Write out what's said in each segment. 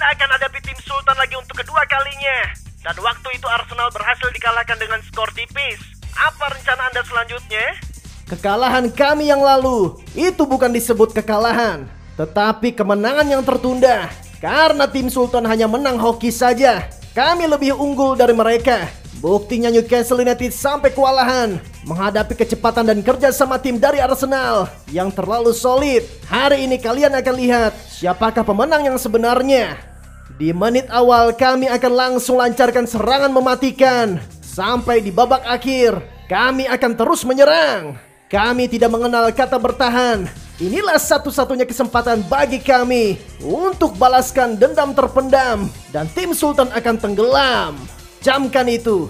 Anda akan hadapi tim Sultan lagi untuk kedua kalinya. Dan waktu itu Arsenal berhasil dikalahkan dengan skor tipis. Apa rencana Anda selanjutnya? Kekalahan kami yang lalu itu bukan disebut kekalahan, tetapi kemenangan yang tertunda. Karena tim Sultan hanya menang hoki saja. Kami lebih unggul dari mereka. Buktinya Newcastle United sampai kewalahan menghadapi kecepatan dan kerja sama tim dari Arsenal yang terlalu solid. Hari ini kalian akan lihat siapakah pemenang yang sebenarnya. Di menit awal kami akan langsung lancarkan serangan mematikan. Sampai di babak akhir kami akan terus menyerang. Kami tidak mengenal kata bertahan. Inilah satu-satunya kesempatan bagi kami untuk balaskan dendam terpendam. Dan tim Sultan akan tenggelam. Camkan itu.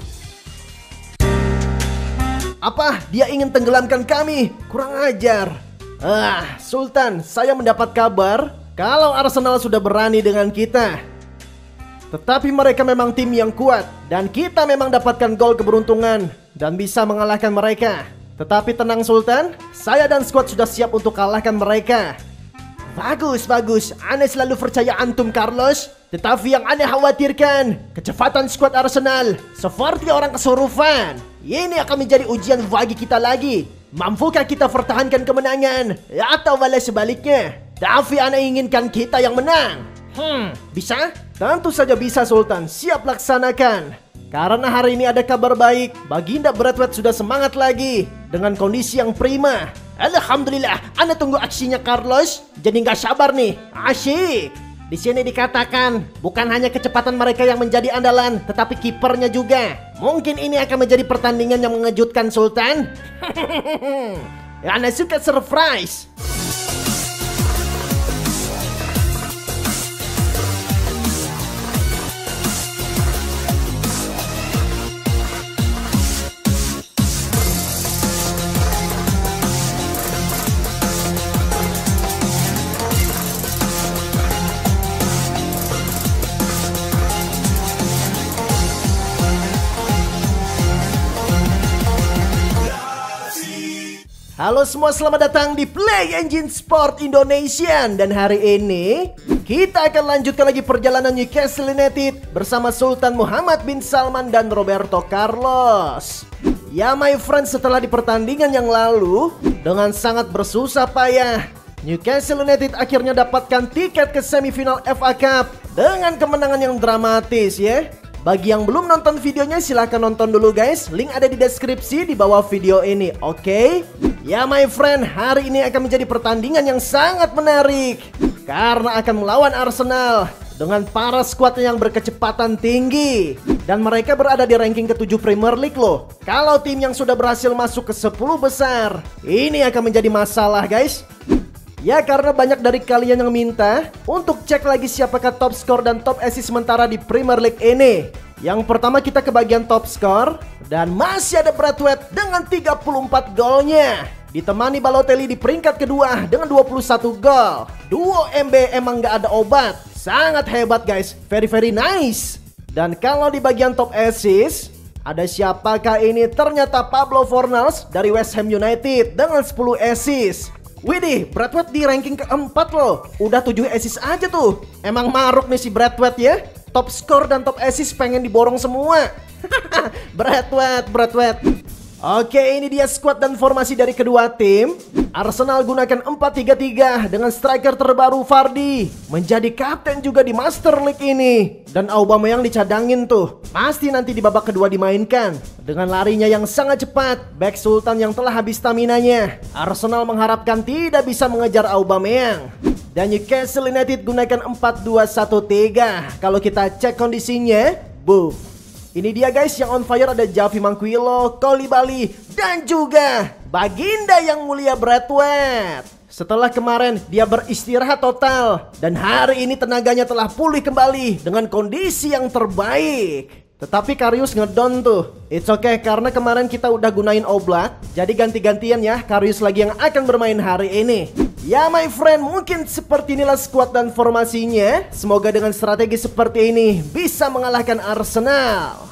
Apa? Dia ingin tenggelamkan kami? Kurang ajar. Sultan, saya mendapat kabar kalau Arsenal sudah berani dengan kita. Tetapi mereka memang tim yang kuat. Dan kita memang dapatkan gol keberuntungan dan bisa mengalahkan mereka. Tetapi tenang Sultan, saya dan squad sudah siap untuk kalahkan mereka. Bagus, bagus. Ane selalu percaya antum, Carlos. Tetapi yang Ane khawatirkan, kecepatan skuad Arsenal seperti orang kesurupan. Ini akan menjadi ujian bagi kita lagi. Mampukah kita pertahankan kemenangan? Atau malah sebaliknya? Tapi Ane inginkan kita yang menang. Bisa? Tentu saja bisa Sultan. Siap laksanakan. Karena hari ini ada kabar baik. Baginda Braithwaite sudah semangat lagi dengan kondisi yang prima. Alhamdulillah, Anda tunggu aksinya Carlos. Jadi nggak sabar nih. Asyik. Di sini dikatakan bukan hanya kecepatan mereka yang menjadi andalan, tetapi kipernya juga. Mungkin ini akan menjadi pertandingan yang mengejutkan Sultan. Anda suka surprise. Halo semua, selamat datang di Play Engine Sport Indonesia. Dan hari ini kita akan lanjutkan lagi perjalanan Newcastle United bersama Sultan Muhammad bin Salman dan Roberto Carlos. Ya my friends, setelah di pertandingan yang lalu dengan sangat bersusah payah, Newcastle United akhirnya dapatkan tiket ke semifinal FA Cup dengan kemenangan yang dramatis ya. Bagi yang belum nonton videonya silahkan nonton dulu guys. Link ada di deskripsi di bawah video ini, oke? Ya my friend, hari ini akan menjadi pertandingan yang sangat menarik karena akan melawan Arsenal dengan para skuad yang berkecepatan tinggi. Dan mereka berada di ranking ke-7 Premier League loh. Kalau tim yang sudah berhasil masuk ke 10 besar, ini akan menjadi masalah guys. Ya karena banyak dari kalian yang minta untuk cek lagi siapakah top skor dan top assist sementara di Premier League ini. Yang pertama kita ke bagian top skor. Dan masih ada Braithwaite dengan 34 golnya. Ditemani Balotelli di peringkat kedua dengan 21 gol. Duo MB emang gak ada obat. Sangat hebat guys, very nice. Dan kalau di bagian top assist, ada siapakah ini? Ternyata Pablo Fornals dari West Ham United dengan 10 assist. Widih, Braithwaite di ranking keempat loh. Udah 7 assist aja tuh. Emang maruk nih si Braithwaite ya. Top skor dan top assist pengen diborong semua. Braithwaite. Oke, ini dia skuad dan formasi dari kedua tim. Arsenal gunakan 4-3-3 dengan striker terbaru Vardy menjadi kapten juga di Master League ini. Dan Aubameyang dicadangin tuh. Pasti nanti di babak kedua dimainkan. Dengan larinya yang sangat cepat, back Sultan yang telah habis staminanya, Arsenal mengharapkan tidak bisa mengejar Aubameyang. Dan Newcastle United gunakan 4-2-1-3. Kalau kita cek kondisinya, boom. Ini dia guys, yang on fire ada Javi Manquillo, Koulibaly, dan juga Baginda yang mulia Braithwaite. Setelah kemarin dia beristirahat total, dan hari ini tenaganya telah pulih kembali dengan kondisi yang terbaik. Tetapi Karius ngedon tuh. It's okay karena kemarin kita udah gunain Oblak. Jadi ganti-gantian ya, Karius lagi yang akan bermain hari ini. Ya my friend, mungkin seperti inilah skuad dan formasinya. Semoga dengan strategi seperti ini bisa mengalahkan Arsenal.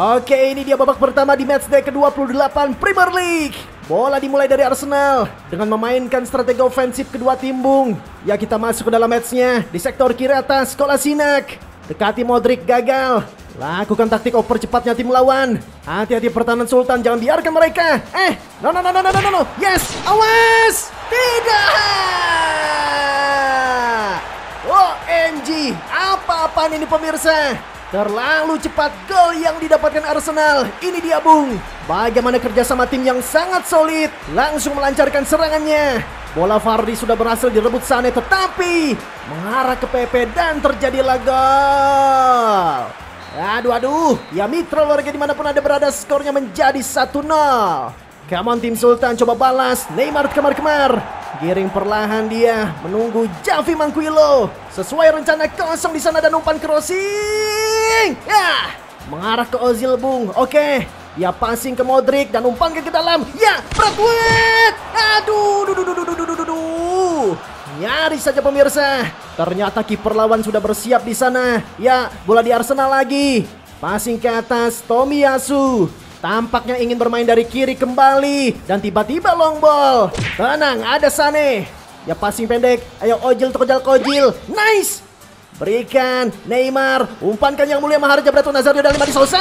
Oke, ini dia babak pertama di matchday ke-28 Premier League. Bola dimulai dari Arsenal dengan memainkan strategi ofensif kedua tim, Bung. Ya, kita masuk ke dalam matchnya. Di sektor kiri atas, Kolasinac dekati Modric, gagal. Lakukan taktik oper cepatnya tim lawan. Hati-hati pertahanan Sultan, jangan biarkan mereka. No. Yes, awas. Tidak. OMG, apa-apaan ini pemirsa? Terlalu cepat gol yang didapatkan Arsenal. Ini dia, Bung. Bagaimana kerjasama tim yang sangat solid. Langsung melancarkan serangannya. Bola Vardy sudah berhasil direbut Sané, tetapi mengarah ke Pepe dan terjadilah gol. Aduh. Ya mitra warga dimanapun Anda berada, skornya menjadi 1-0. Come on tim Sultan, coba balas. Neymar kemar-kemar. Giring perlahan dia, menunggu Javi Manquillo. Sesuai rencana kosong di sana dan umpan crossing. Ya, mengarah ke Ozil, Bung. Oke, dia passing ke Modric dan umpan ke dalam. Ya, Braithwaite. Aduh. Nyaris saja pemirsa. Ternyata kiper lawan sudah bersiap di sana. Ya, bola di Arsenal lagi. Passing ke atas, Tomiyasu. Tampaknya ingin bermain dari kiri kembali. Dan tiba-tiba long ball. Tenang, ada Sané. Ya, passing pendek. Ayo Ozil terkojal-kojil. Nice. Berikan Neymar. Umpankan yang mulia Maharja Bratu Nazario dan Madi Sosa.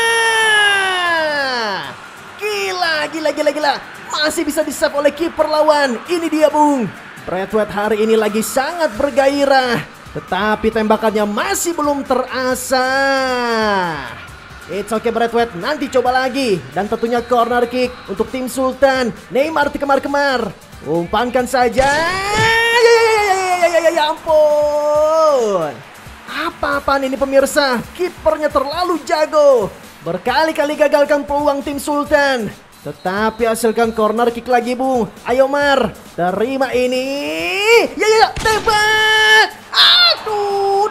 Gila. Masih bisa di-save oleh kiper lawan. Ini dia, Bung. Braithwaite hari ini lagi sangat bergairah. Tetapi tembakannya masih belum terasa. It's okay Braithwaite, nanti coba lagi. Dan tentunya corner kick untuk tim Sultan. Neymar kemar-kemar. Umpankan saja. Ya ampun. Apa-apaan ini pemirsa? Kipernya terlalu jago. Berkali-kali gagalkan peluang tim Sultan. Tetapi hasilkan corner kick lagi, Bung. Ayo Mar, terima ini. Ya, tembak. Aduh.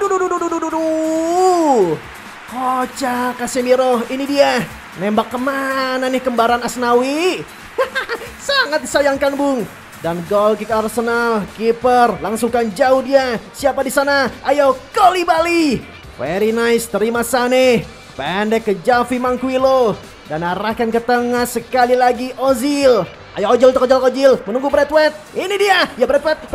Kocak Casemiro, ini dia. Nembak kemana nih kembaran Asnawi? Sangat disayangkan, Bung. Dan gol kick Arsenal, kiper langsungkan jauh dia. Siapa di sana? Ayo Koulibaly. Very nice, terima Sané. Pendek ke Javi Manquillo. Dan arahkan ke tengah sekali lagi Ozil. Ayo Ozil terkojal-kojil, menunggu Braithwaite. Ini dia. Ya Braithwaite.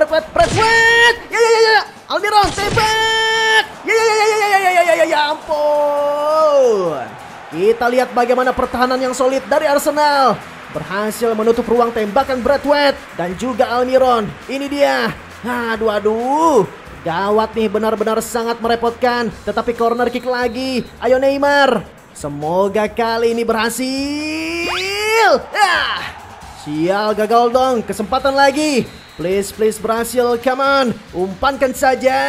Ya. Almiron tembak. Ya ampun. Kita lihat bagaimana pertahanan yang solid dari Arsenal. Berhasil menutup ruang tembakan Braithwaite dan juga Almiron. Ini dia. Aduh. Gawat nih, benar-benar sangat merepotkan. Tetapi corner kick lagi. Ayo Neymar. Semoga kali ini berhasil. Sial, gagal dong. Kesempatan lagi. Please berhasil. Come on. Umpankan saja.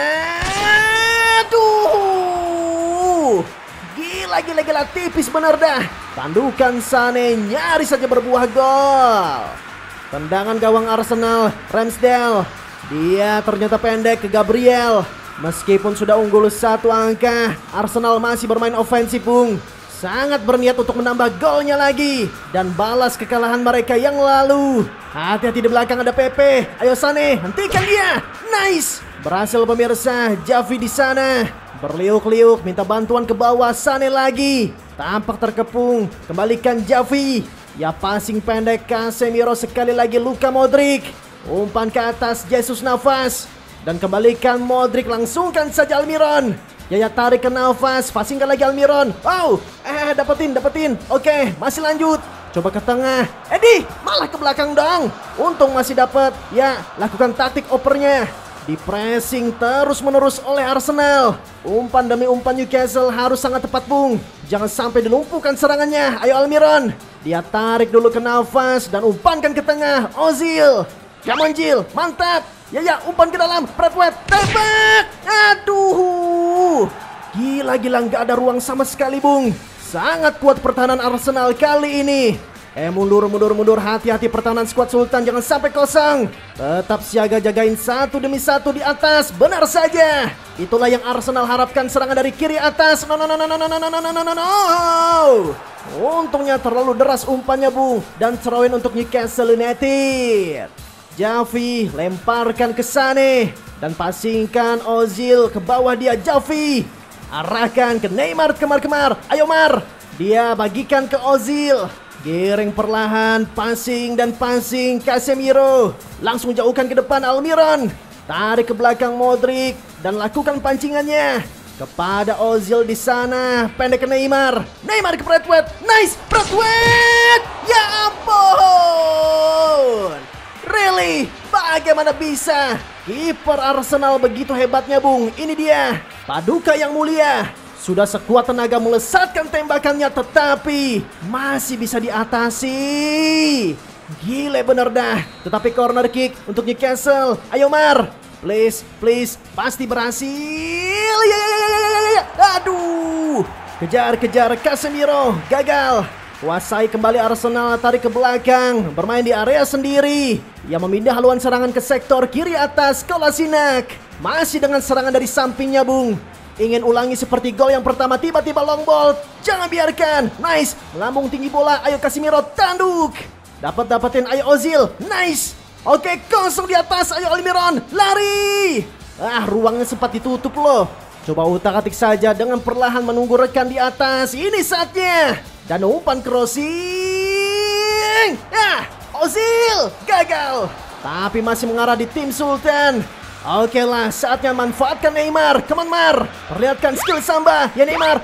Tuh. Gila. Tipis benar dah. Tandukan Sané nyaris saja berbuah gol. Tendangan gawang Arsenal. Ramsdale. Dia ternyata pendek ke Gabriel. Meskipun sudah unggul 1 angka, Arsenal masih bermain ofensif, Bung. Sangat berniat untuk menambah golnya lagi dan balas kekalahan mereka yang lalu. Hati-hati di belakang ada Pepe. Ayo Sané, hentikan dia. Nice. Berhasil pemirsa, Javi di sana. Berliuk-liuk, minta bantuan ke bawah. Sané lagi. Tampak terkepung. Kembalikan Javi. Ya passing pendek Casemiro, sekali lagi Luka Modric. Umpan ke atas Jesus Navas. Dan kembalikan Modric, langsungkan saja Almiron. Ya tarik ke Navas, passingkan lagi Almiron. Wow, dapetin. Oke, masih lanjut. Coba ke tengah. Edi, malah ke belakang dong. Untung masih dapat. Ya, lakukan taktik opernya. Di pressing terus-menerus oleh Arsenal. Umpan demi umpan Newcastle harus sangat tepat, Bung. Jangan sampai dilumpuhkan serangannya. Ayo Almiron. Dia tarik dulu ke Navas dan umpankan ke tengah. Ozil. Come on Gil, mantap. Ya, umpan ke dalam. Braithwaite, tembak. Aduh. Gila, nggak ada ruang sama sekali, Bung. Sangat kuat pertahanan Arsenal kali ini. Mundur. Hati-hati pertahanan skuad Sultan, jangan sampai kosong. Tetap siaga, jagain satu demi satu di atas. Benar saja. Itulah yang Arsenal harapkan, serangan dari kiri atas. No. Untungnya terlalu deras umpannya, Bung. Dan throw-in untuk Newcastle United. Javi lemparkan ke Sané dan passingkan Ozil ke bawah dia. Javi arahkan ke Neymar kemar-kemar. Ayo Mar, Dia bagikan ke Ozil. Giring perlahan, passing dan passing Casemiro. Langsung jauhkan ke depan Almiron. Tarik ke belakang Modric dan lakukan pancingannya kepada Ozil di sana. Pendek ke Neymar. Neymar ke Braithwaite. Nice, Braithwaite. Ya ampun. Really? Bagaimana bisa? Kiper Arsenal begitu hebatnya, Bung. Ini dia, Paduka yang mulia. Sudah sekuat tenaga melesatkan tembakannya, tetapi masih bisa diatasi. Gile bener dah. Tetapi corner kick untuk Newcastle. Ayo Mar, please, please, pasti berhasil. Ya. Aduh, kejar Casemiro, gagal. Kuasai kembali Arsenal, tarik ke belakang, bermain di area sendiri. Ia memindah haluan serangan ke sektor kiri atas Kolasinac. Masih dengan serangan dari sampingnya, Bung. Ingin ulangi seperti gol yang pertama, tiba-tiba long ball. Jangan biarkan. Nice. Melambung tinggi bola. Ayo Casemiro tanduk. Dapetin. Ayo Ozil. Nice. Oke, kosong di atas. Ayo Almiron. Lari. Ruangnya sempat ditutup loh. Coba utak-atik saja dengan perlahan menunggu rekan di atas. Ini saatnya. Dan umpan crossing. Ozil gagal. Tapi masih mengarah di tim Sultan. Oke lah, saatnya manfaatkan Neymar. Come on Mar, perlihatkan skill Samba. Ya Neymar.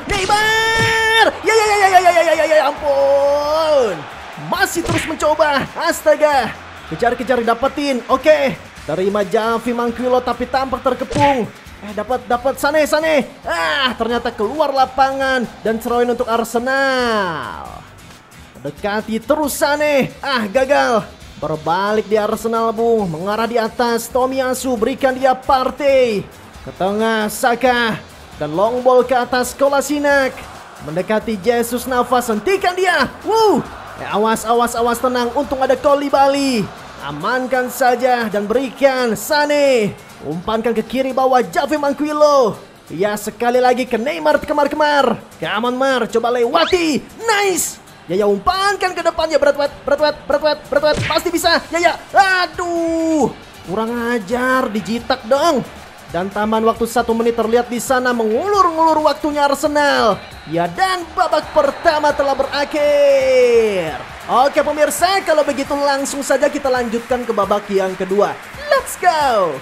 Ya ampun. Masih terus mencoba. Astaga. Kejar dapetin. Oke. Terima Javi Manquillo tapi tampak terkepung. Dapat Sane. Ternyata keluar lapangan dan throw in untuk Arsenal. Dekati terus Sane. Gagal. Berbalik di Arsenal, Bung. Mengarah di atas Tomiyasu, berikan dia Partey. Ke tengah Saka. Dan long ball ke atas Kolasinac. Mendekati Jesus Navas, hentikan dia. Awas tenang. Untung ada Koulibaly. Amankan saja dan berikan Sane. Umpankan ke kiri bawah Javi Manquillo. Ya, sekali lagi ke Neymar kemar-kemar. Come on Mar, coba lewati. Nice. Ya umpankan ke depannya Braithwaite. Pasti bisa. Ya. Aduh. Kurang ajar, dijitak dong. Dan taman waktu 1 menit terlihat di sana mengulur-ngulur waktunya Arsenal. Ya, dan babak pertama telah berakhir. Oke pemirsa, kalau begitu langsung saja kita lanjutkan ke babak yang kedua. Let's go.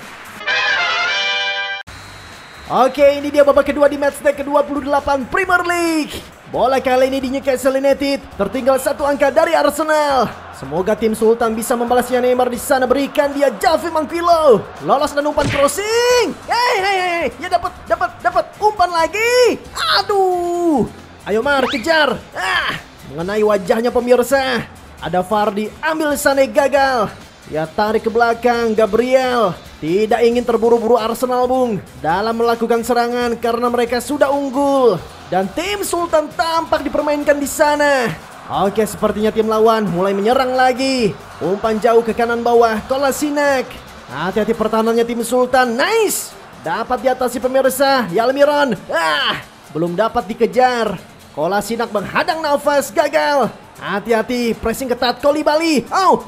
Oke, ini dia babak kedua di matchday ke-28 Premier League. Bola kali ini di Newcastle United, tertinggal 1 angka dari Arsenal. Semoga tim Sultan bisa membalasnya. Neymar di sana, berikan dia Javi Manquillo. Lolos dan umpan crossing. Hey, ya dapat umpan lagi. Aduh. Ayo Mar, kejar. Mengenai wajahnya pemirsa. Ada Vardy, ambil Sane, gagal. Ya, tarik ke belakang Gabriel. Tidak ingin terburu-buru Arsenal, Bung, dalam melakukan serangan karena mereka sudah unggul. Dan tim Sultan tampak dipermainkan di sana. Oke, sepertinya tim lawan mulai menyerang lagi. Umpan jauh ke kanan bawah Kolasinac. Hati-hati pertahanannya tim Sultan. Nice. Dapat diatasi pemirsa. Almiron. Belum dapat dikejar. Kolasinac menghadang nafas, gagal. Hati-hati, pressing ketat Koulibaly. No.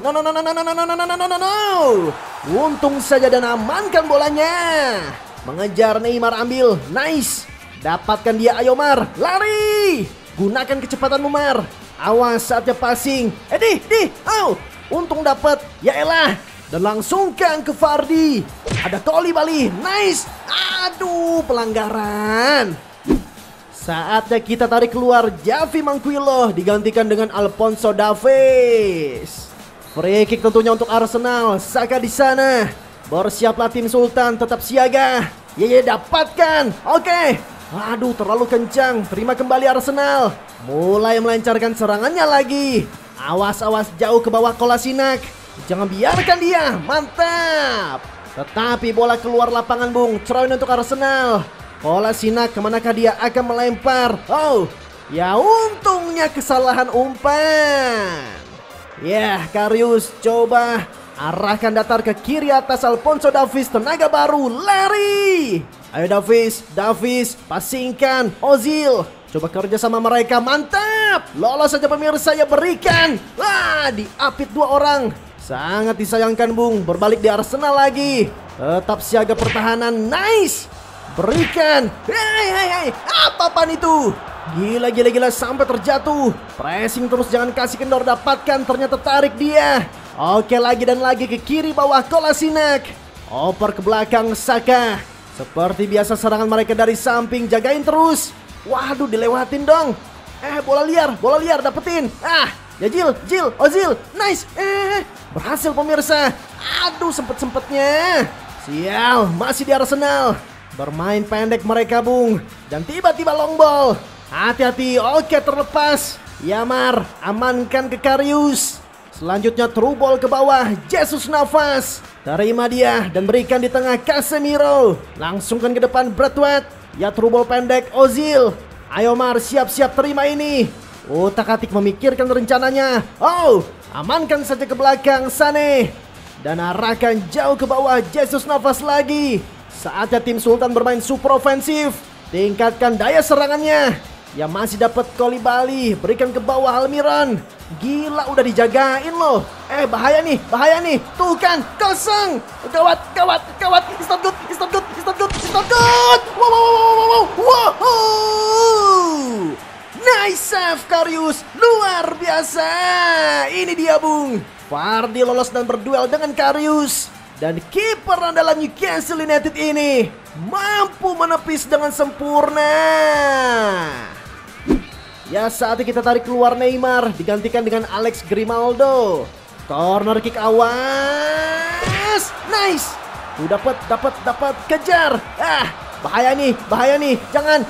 Untung saja dan amankan bolanya. Mengejar Neymar, ambil. Nice. Dapatkan dia, ayo Mar. Lari. Gunakan kecepatanmu Mar. Awas saatnya passing. Untung dapat. Ya elah. Dan langsungkan ke Vardy. Ada Koulibaly. Nice. Aduh, pelanggaran. Saatnya kita tarik keluar Javi Manquillo, digantikan dengan Alphonso Davies. Free kick tentunya untuk Arsenal. Saka di sana. Bersiaplah tim Sultan, tetap siaga. Ya, dapatkan. Oke. Aduh, terlalu kencang. Terima kembali Arsenal. Mulai melancarkan serangannya lagi. Awas jauh ke bawah Kolasinac. Jangan biarkan dia. Mantap. Tetapi bola keluar lapangan, Bung. Throw-in untuk Arsenal. Kolasinac, kemanakah dia akan melempar? Ya untungnya kesalahan umpan. Ya, Karius coba arahkan datar ke kiri atas Alphonso Davies. Tenaga baru, lari. Ayo Davies, passingkan Ozil. Coba kerja sama mereka, mantap. Lolos saja pemirsa, ya berikan. Diapit 2 orang. Sangat disayangkan, Bung. Berbalik di Arsenal lagi. Tetap siaga pertahanan, nice. Berikan. Hei, apa-apaan itu? Gila sampai terjatuh. Pressing terus, jangan kasih kendor, dapatkan, ternyata tarik dia. Oke, lagi dan lagi ke kiri bawah Kolasinac. Oper ke belakang Saka. Seperti biasa serangan mereka dari samping, jagain terus. Waduh, dilewatin dong. Bola liar dapetin. Ya Jill, Ozil, nice. Berhasil pemirsa. Aduh, sempet-sempetnya. Sial, masih di Arsenal. Bermain pendek mereka, Bung. Dan tiba-tiba long ball. Hati-hati, oke terlepas. Yamar, amankan ke Karius. Selanjutnya through ball ke bawah, Jesus Navas. Terima dia dan berikan di tengah Casemiro. Langsungkan ke depan Braithwaite. Ya through ball pendek Ozil. Ayo Mar, siap-siap terima ini. Otak-atik memikirkan rencananya. Amankan saja ke belakang Sane. Dan arahkan jauh ke bawah Jesus Navas lagi. Saatnya tim Sultan bermain super ofensif. Tingkatkan daya serangannya. Ya masih dapat Koulibaly, berikan ke bawah Almiron. Gila, udah dijagain loh. Bahaya nih. Tuh kan, kosong. Gawat. It's not good. Wow. Nice save Karius, luar biasa. Ini dia, Bung. Vardy lolos dan berduel dengan Karius. Dan kiper andalan Newcastle United ini mampu menepis dengan sempurna. Ya, saatnya kita tarik keluar Neymar, digantikan dengan Alex Grimaldo. Corner kick, awas. Nice. Tuh dapat, kejar. Bahaya nih. Jangan.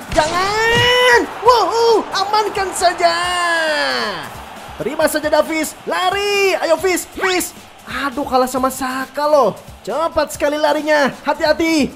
Wow, amankan saja. Terima saja Davies, lari. Ayo Fis. Aduh, kalah sama Saka loh. Cepat sekali larinya, hati-hati.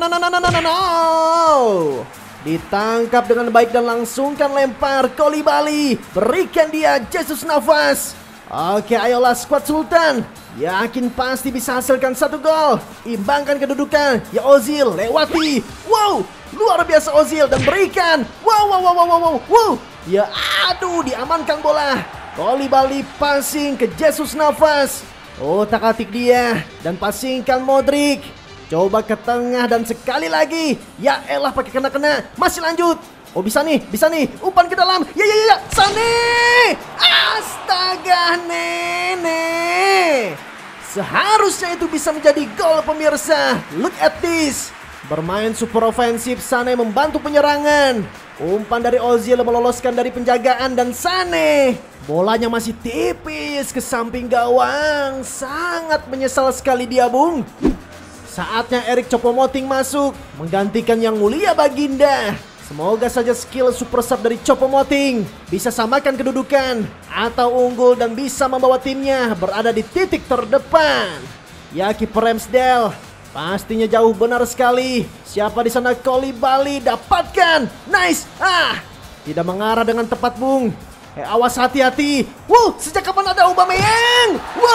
No. Ditangkap dengan baik dan langsungkan lempar Koulibaly. Berikan dia Jesus Navas. Oke, ayolah skuad Sultan. Yakin pasti bisa hasilkan 1 gol. Imbangkan kedudukan. Ya Ozil, lewati. Wow, luar biasa Ozil dan berikan. Wow. Ya aduh, diamankan bola. Koulibaly passing ke Jesus Navas. Otak-atik dia dan passingkan Modric. Coba ke tengah dan sekali lagi. Ya elah, pakai kena. Masih lanjut. Bisa nih. Umpan ke dalam. Ya. Sane. Astaga, nenek. Seharusnya itu bisa menjadi gol pemirsa. Look at this. Bermain super ofensif, Sane membantu penyerangan. Umpan dari Ozil meloloskan dari penjagaan dan Sane. Bolanya masih tipis ke samping gawang. Sangat menyesal sekali dia, Bung. Saatnya Erik Choupo-Moting masuk, menggantikan yang mulia Baginda. Semoga saja skill super sub dari Choupo-Moting bisa samakan kedudukan atau unggul dan bisa membawa timnya berada di titik terdepan. Ya, kiper Ramsdale pastinya jauh benar sekali. Siapa di sana? Koulibaly, dapatkan. Nice. Tidak mengarah dengan tepat, Bung. Awas, hati-hati. Sejak kapan ada Aubameyang?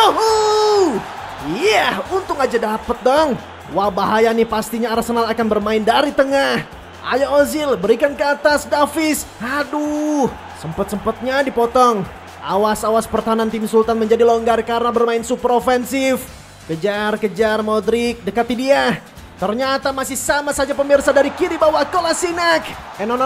Iya, untung aja dapet dong. Wah, bahaya nih, pastinya Arsenal akan bermain dari tengah. Ayo Ozil, berikan ke atas Davies. Aduh, sempet-sempetnya dipotong. Awas pertahanan tim Sultan menjadi longgar karena bermain super ofensif. Kejar Modric, dekati dia. Ternyata masih sama saja pemirsa, dari kiri bawah Kolasinac. No.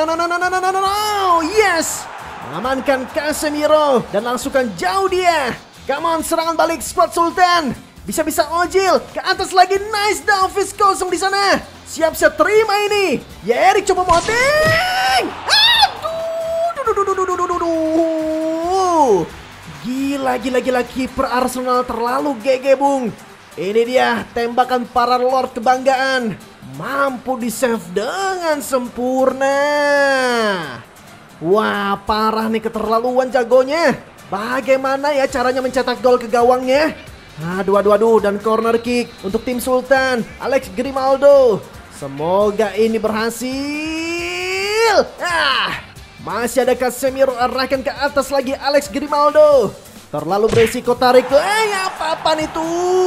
Yes. Mengamankan Casemiro dan langsungkan jauh dia. Come on, serangan balik skuad Sultan. Bisa Ozil ke atas lagi. Nice, Davies kosong di sana. Siap-siap terima ini. Ya Erik Choupo-Moting. Aduh. Gila kiper Arsenal terlalu GG, Bung. Ini dia tembakan para Lord kebanggaan. Mampu di save dengan sempurna. Wah, parah nih, keterlaluan jagonya. Bagaimana ya caranya mencetak gol ke gawangnya? Aduh, dan corner kick untuk tim Sultan. Alex Grimaldo. Semoga ini berhasil. Masih ada Casemiro, arahkan ke atas lagi Alex Grimaldo. Terlalu beresiko tarik. Apa-apaan itu?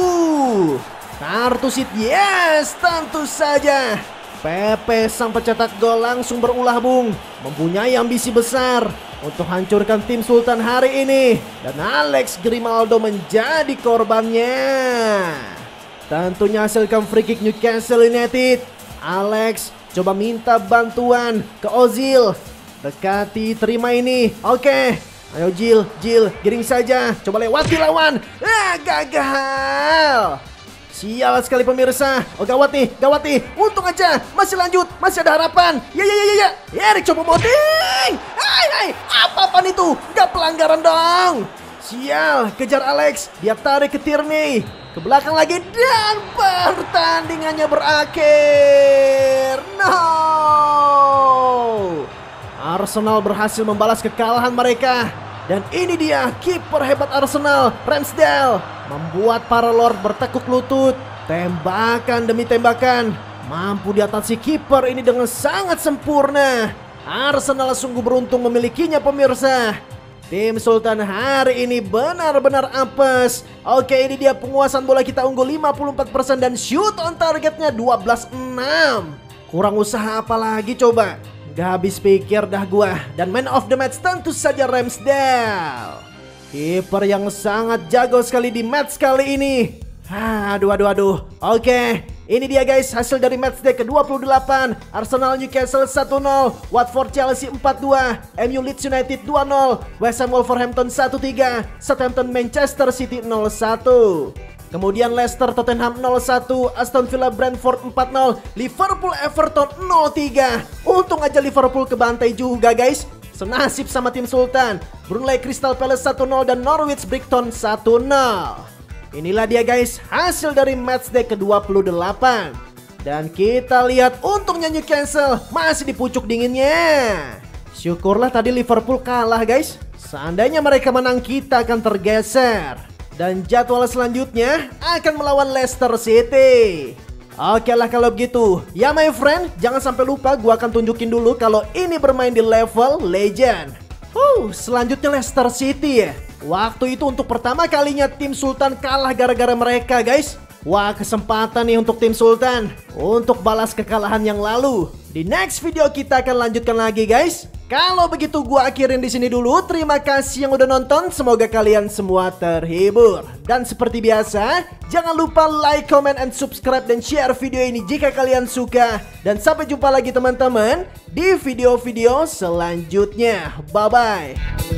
Kartu sit, yes, tentu saja. Pepe sang pencetak gol langsung berulah, Bung. Mempunyai ambisi besar untuk hancurkan tim Sultan hari ini. Dan Alex Grimaldo menjadi korbannya. Tentunya hasilkan free kick Newcastle United. Alex coba minta bantuan ke Ozil. Dekati, terima ini. Oke. Ayo Jill, giring saja. Coba lewati lawan. Gagal. Sial sekali pemirsa. Oh gawat nih. Untung aja. Masih lanjut. Masih ada harapan. Ya. Erik Choupo-Moting. Hai. Apa-apaan itu? Gak pelanggaran dong. Sial. Kejar Alex. Dia tarik ke Tierney. Ke belakang lagi. Dan pertandingannya berakhir. No. Arsenal berhasil membalas kekalahan mereka. Dan ini dia kiper hebat Arsenal, Ramsdale, membuat para Lord bertekuk lutut. Tembakan demi tembakan mampu diatasi kiper ini dengan sangat sempurna. Arsenal sungguh beruntung memilikinya pemirsa. Tim Sultan hari ini benar-benar apes. Oke, ini dia penguasaan bola kita unggul 54% dan shoot on targetnya 12-6. Kurang usaha apa lagi coba? Gak habis pikir dah gua. Dan man of the match tentu saja Ramsdale. Kiper yang sangat jago sekali di match kali ini. Aduh. Oke, ini dia guys hasil dari matchday ke-28. Arsenal Newcastle 1-0, Watford Chelsea 4-2, MU Leeds United 2-0, West Ham Wolverhampton 1-3, Southampton Manchester City 0-1. Kemudian Leicester Tottenham 0-1, Aston Villa Brentford 4-0, Liverpool Everton 0-3. Untung aja Liverpool kebantai juga guys. Senasib sama tim Sultan. Burnley Crystal Palace 1-0 dan Norwich Brighton 1-0. Inilah dia guys hasil dari matchday ke-28. Dan kita lihat untungnya Newcastle masih di pucuk dinginnya. Syukurlah tadi Liverpool kalah guys. Seandainya mereka menang kita akan tergeser. Dan jadwal selanjutnya akan melawan Leicester City. Oke lah kalau begitu. Ya my friend, jangan sampai lupa gua akan tunjukin dulu kalau ini bermain di level legend. Selanjutnya Leicester City ya. Waktu itu untuk pertama kalinya tim Sultan kalah gara-gara mereka guys. Wah, kesempatan nih untuk tim Sultan untuk balas kekalahan yang lalu. Di next video kita akan lanjutkan lagi guys. Kalau begitu gua akhirin di sini dulu. Terima kasih yang udah nonton. Semoga kalian semua terhibur. Dan seperti biasa, jangan lupa like, comment, and subscribe dan share video ini jika kalian suka. Dan sampai jumpa lagi teman-teman di video-video selanjutnya. Bye-bye.